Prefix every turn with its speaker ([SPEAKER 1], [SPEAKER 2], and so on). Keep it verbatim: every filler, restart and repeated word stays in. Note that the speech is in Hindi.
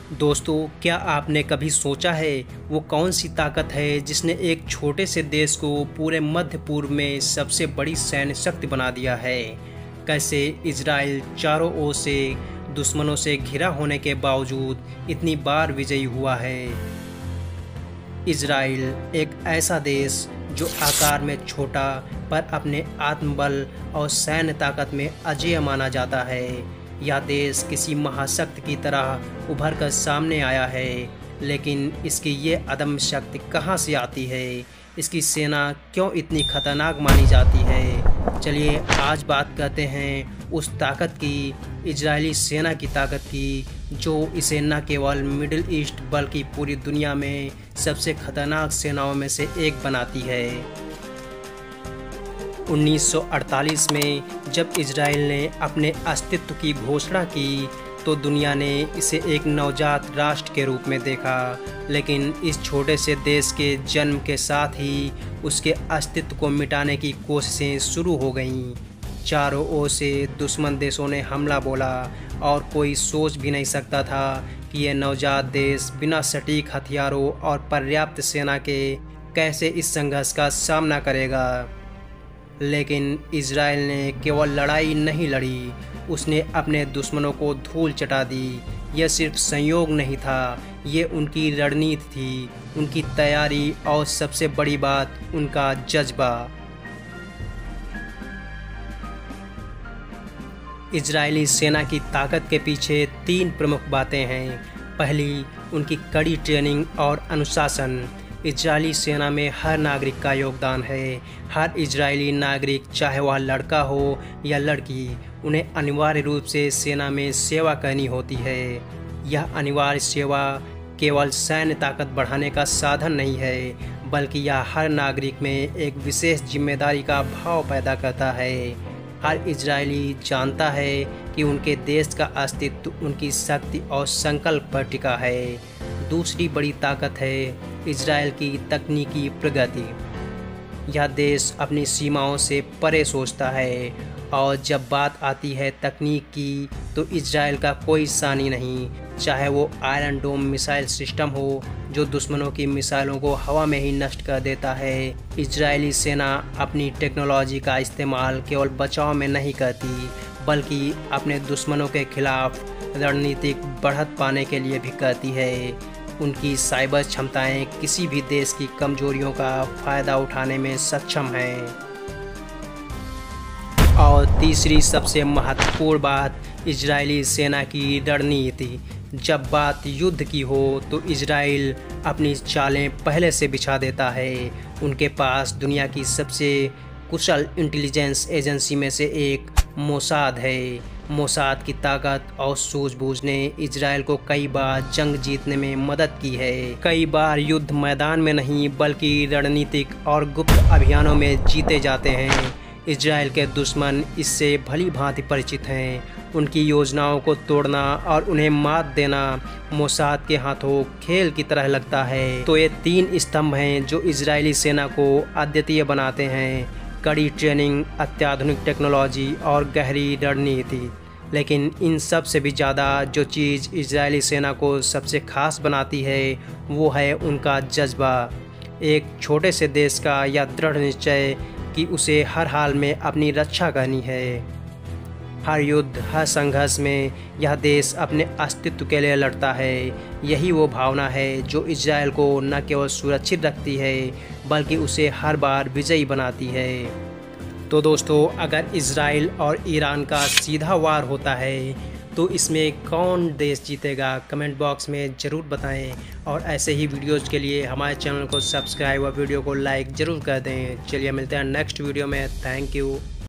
[SPEAKER 1] दोस्तों, क्या आपने कभी सोचा है वो कौन सी ताकत है जिसने एक छोटे से देश को पूरे मध्य पूर्व में सबसे बड़ी सैन्य शक्ति बना दिया है। कैसे इजराइल चारों ओर से दुश्मनों से घिरा होने के बावजूद इतनी बार विजयी हुआ है। इजराइल एक ऐसा देश जो आकार में छोटा पर अपने आत्मबल और सैन्य ताकत में अजेय माना जाता है। यह देश किसी महाशक्ति की तरह उभर कर सामने आया है, लेकिन इसकी ये अदम्य शक्ति कहाँ से आती है? इसकी सेना क्यों इतनी खतरनाक मानी जाती है? चलिए आज बात करते हैं उस ताकत की, इजरायली सेना की ताकत की, जो इसे न केवल मिडिल ईस्ट बल्कि पूरी दुनिया में सबसे खतरनाक सेनाओं में से एक बनाती है। उन्नीस सौ अड़तालीस में जब इजराइल ने अपने अस्तित्व की घोषणा की तो दुनिया ने इसे एक नवजात राष्ट्र के रूप में देखा, लेकिन इस छोटे से देश के जन्म के साथ ही उसके अस्तित्व को मिटाने की कोशिशें शुरू हो गईं। चारों ओर से दुश्मन देशों ने हमला बोला और कोई सोच भी नहीं सकता था कि यह नवजात देश बिना सटीक हथियारों और पर्याप्त सेना के कैसे इस संघर्ष का सामना करेगा। लेकिन इजराइल ने केवल लड़ाई नहीं लड़ी, उसने अपने दुश्मनों को धूल चटा दी। यह सिर्फ संयोग नहीं था, ये उनकी रणनीति थी, उनकी तैयारी और सबसे बड़ी बात उनका जज्बा। इजरायली सेना की ताकत के पीछे तीन प्रमुख बातें हैं। पहली, उनकी कड़ी ट्रेनिंग और अनुशासन। इजरायली सेना में हर नागरिक का योगदान है। हर इजरायली नागरिक, चाहे वह लड़का हो या लड़की, उन्हें अनिवार्य रूप से सेना में सेवा करनी होती है। यह अनिवार्य सेवा केवल सैन्य ताकत बढ़ाने का साधन नहीं है, बल्कि यह हर नागरिक में एक विशेष जिम्मेदारी का भाव पैदा करता है। हर इजरायली जानता है कि उनके देश का अस्तित्व उनकी शक्ति और संकल्प पर टिका है। दूसरी बड़ी ताकत है इजराइल की तकनीकी प्रगति। यह देश अपनी सीमाओं से परे सोचता है, और जब बात आती है तकनीक की तो इजराइल का कोई सानी नहीं। चाहे वो आयरन डोम मिसाइल सिस्टम हो जो दुश्मनों की मिसाइलों को हवा में ही नष्ट कर देता है। इजरायली सेना अपनी टेक्नोलॉजी का इस्तेमाल केवल बचाव में नहीं करती, बल्कि अपने दुश्मनों के खिलाफ रणनीतिक बढ़त पाने के लिए भी करती है। उनकी साइबर क्षमताएं किसी भी देश की कमजोरियों का फ़ायदा उठाने में सक्षम हैं। और तीसरी सबसे महत्वपूर्ण बात, इजरायली सेना की रणनीति। जब बात युद्ध की हो तो इजराइल अपनी चालें पहले से बिछा देता है। उनके पास दुनिया की सबसे कुशल इंटेलिजेंस एजेंसी में से एक मोसाद है। मोसाद की ताकत और सूझबूझ ने इजराइल को कई बार जंग जीतने में मदद की है। कई बार युद्ध मैदान में नहीं बल्कि रणनीतिक और गुप्त अभियानों में जीते जाते हैं। इजराइल के दुश्मन इससे भली भांति परिचित हैं। उनकी योजनाओं को तोड़ना और उन्हें मात देना मोसाद के हाथों खेल की तरह लगता है। तो ये तीन स्तंभ हैं जो इजरायली सेना को अद्वितीय बनाते हैं: कड़ी ट्रेनिंग, अत्याधुनिक टेक्नोलॉजी और गहरी रणनीति। लेकिन इन सब से भी ज़्यादा जो चीज़ इजरायली सेना को सबसे खास बनाती है वो है उनका जज्बा। एक छोटे से देश का यह दृढ़ निश्चय कि उसे हर हाल में अपनी रक्षा करनी है। हर युद्ध, हर संघर्ष में यह देश अपने अस्तित्व के लिए लड़ता है। यही वो भावना है जो इजराइल को न केवल सुरक्षित रखती है बल्कि उसे हर बार विजयी बनाती है। तो दोस्तों, अगर इजराइल और ईरान का सीधा वार होता है तो इसमें कौन देश जीतेगा? कमेंट बॉक्स में ज़रूर बताएं, और ऐसे ही वीडियोज़ के लिए हमारे चैनल को सब्सक्राइब और वीडियो को लाइक ज़रूर कर दें। चलिए मिलते हैं नेक्स्ट वीडियो में। Thank you.